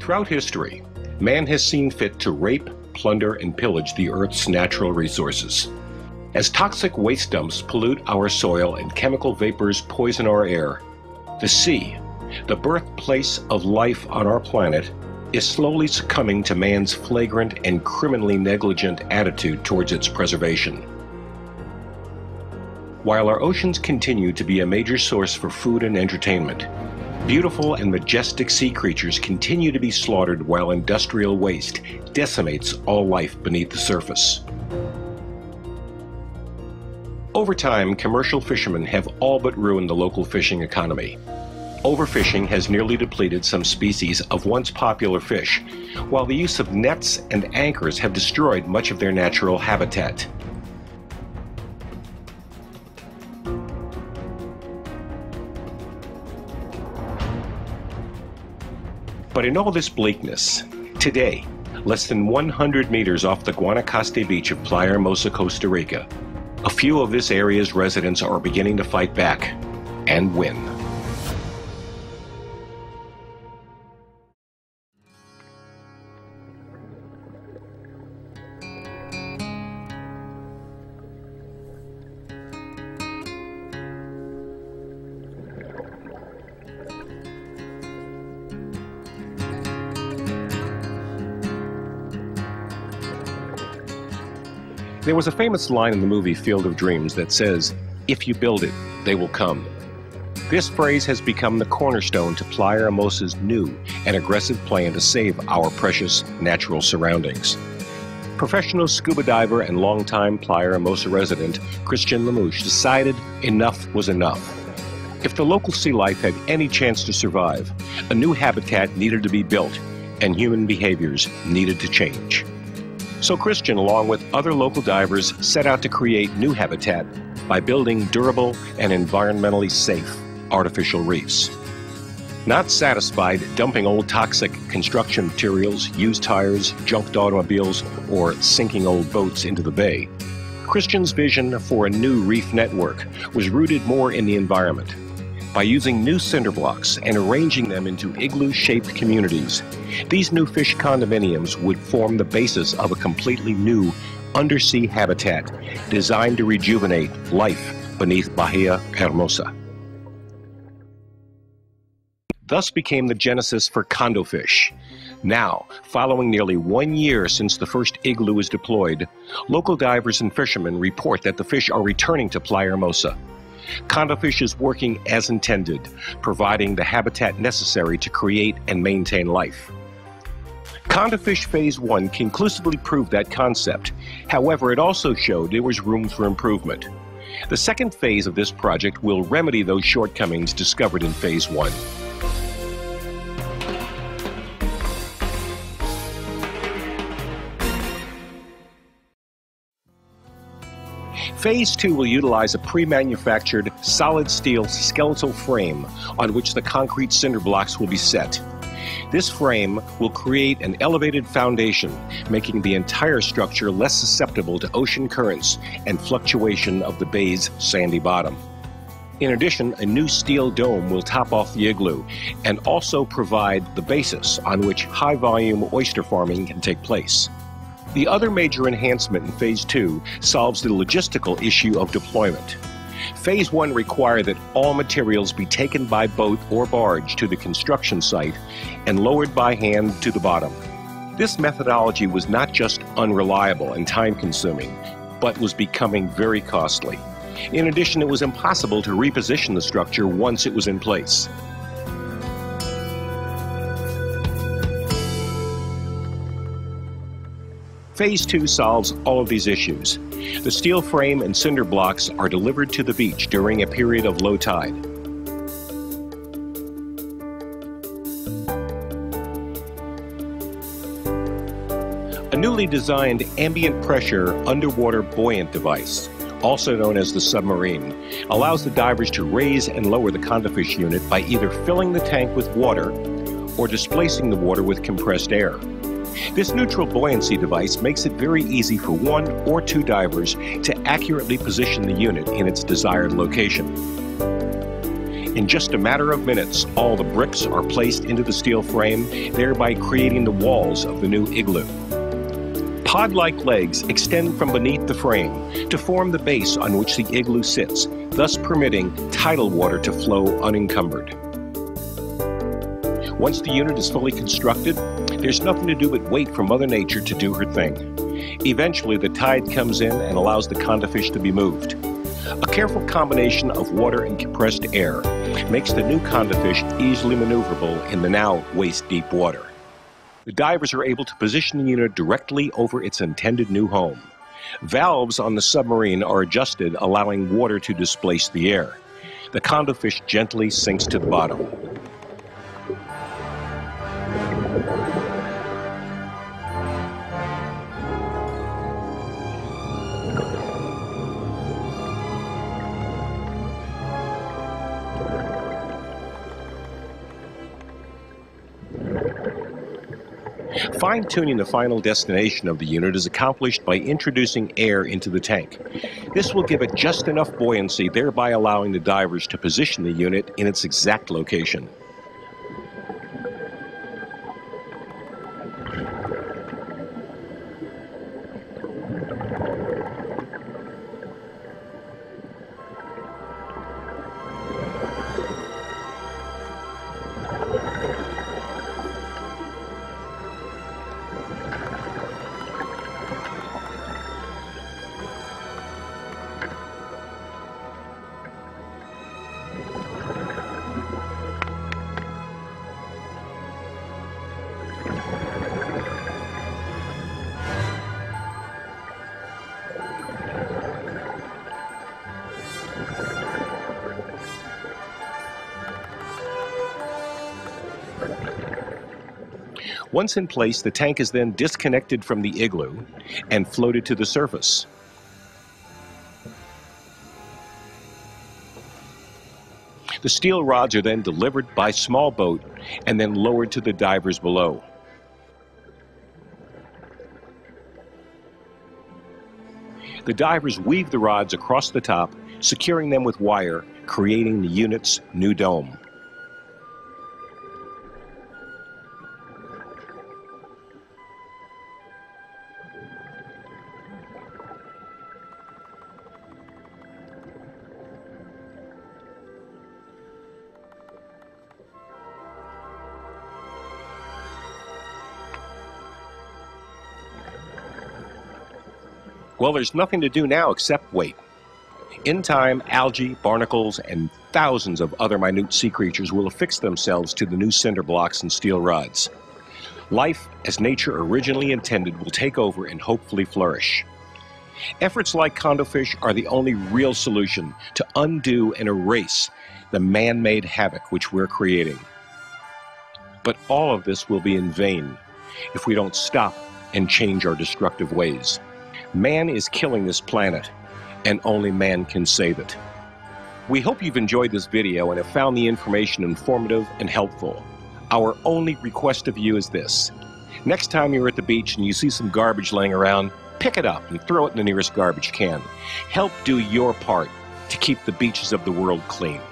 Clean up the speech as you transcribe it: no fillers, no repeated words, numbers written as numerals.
Throughout history, man has seen fit to rape, plunder, and pillage the Earth's natural resources. As toxic waste dumps pollute our soil and chemical vapors poison our air, the sea, the birthplace of life on our planet, is slowly succumbing to man's flagrant and criminally negligent attitude towards its preservation. While our oceans continue to be a major source for food and entertainment, beautiful and majestic sea creatures continue to be slaughtered while industrial waste decimates all life beneath the surface. Over time, commercial fishermen have all but ruined the local fishing economy. Overfishing has nearly depleted some species of once popular fish, while the use of nets and anchors have destroyed much of their natural habitat. But in all this bleakness, today, less than 100 meters off the Guanacaste beach of Playa Hermosa, Costa Rica, a few of this area's residents are beginning to fight back and win. There was a famous line in the movie Field of Dreams that says, "If you build it, they will come." This phrase has become the cornerstone to Playa Hermosa's new and aggressive plan to save our precious natural surroundings. Professional scuba diver and longtime Playa Hermosa resident Christian Lamouche decided enough was enough. If the local sea life had any chance to survive, a new habitat needed to be built and human behaviors needed to change. So Christian, along with other local divers, set out to create new habitat by building durable and environmentally safe artificial reefs. Not satisfied dumping old toxic construction materials, used tires, junked automobiles, or sinking old boats into the bay, Christian's vision for a new reef network was rooted more in the environment. By using new cinder blocks and arranging them into igloo-shaped communities, these new fish condominiums would form the basis of a completely new undersea habitat designed to rejuvenate life beneath Bahia Hermosa. Thus became the genesis for CondoFish. Now, following nearly 1 year since the first igloo was deployed, local divers and fishermen report that the fish are returning to Playa Hermosa. CondoFish is working as intended, providing the habitat necessary to create and maintain life. CondoFish Phase 1 conclusively proved that concept. However, it also showed there was room for improvement. The second phase of this project will remedy those shortcomings discovered in Phase 1. Phase 2 will utilize a pre-manufactured solid steel skeletal frame on which the concrete cinder blocks will be set. This frame will create an elevated foundation, making the entire structure less susceptible to ocean currents and fluctuation of the bay's sandy bottom. In addition, a new steel dome will top off the igloo and also provide the basis on which high-volume oyster farming can take place. The other major enhancement in Phase 2 solves the logistical issue of deployment. Phase 1 required that all materials be taken by boat or barge to the construction site and lowered by hand to the bottom. This methodology was not just unreliable and time-consuming, but was becoming very costly. In addition, it was impossible to reposition the structure once it was in place. Phase 2 solves all of these issues. The steel frame and cinder blocks are delivered to the beach during a period of low tide. A newly designed ambient pressure underwater buoyant device, also known as the submarine, allows the divers to raise and lower the CondoFish unit by either filling the tank with water or displacing the water with compressed air. This neutral buoyancy device makes it very easy for 1 or 2 divers to accurately position the unit in its desired location. In just a matter of minutes, all the bricks are placed into the steel frame, thereby creating the walls of the new igloo. Pod-like legs extend from beneath the frame to form the base on which the igloo sits, thus permitting tidal water to flow unencumbered. Once the unit is fully constructed, there's nothing to do but wait for Mother Nature to do her thing. Eventually, the tide comes in and allows the CondoFish to be moved. A careful combination of water and compressed air makes the new CondoFish easily maneuverable in the now waist-deep water. The divers are able to position the unit directly over its intended new home. Valves on the submarine are adjusted, allowing water to displace the air. The CondoFish gently sinks to the bottom. Fine-tuning the final destination of the unit is accomplished by introducing air into the tank. This will give it just enough buoyancy, thereby allowing the divers to position the unit in its exact location. Once in place, the tank is then disconnected from the igloo and floated to the surface. The steel rods are then delivered by small boat and then lowered to the divers below. The divers weave the rods across the top, securing them with wire, creating the unit's new dome. Well, there's nothing to do now except wait. In time, algae, barnacles, and thousands of other minute sea creatures will affix themselves to the new cinder blocks and steel rods. Life, as nature originally intended, will take over and hopefully flourish. Efforts like CondoFish are the only real solution to undo and erase the man-made havoc which we're creating. But all of this will be in vain if we don't stop and change our destructive ways. Man is killing this planet, and only man can save it. We hope you've enjoyed this video and have found the information informative and helpful. Our only request of you is this. Next time you're at the beach and you see some garbage laying around, pick it up and throw it in the nearest garbage can. Help do your part to keep the beaches of the world clean.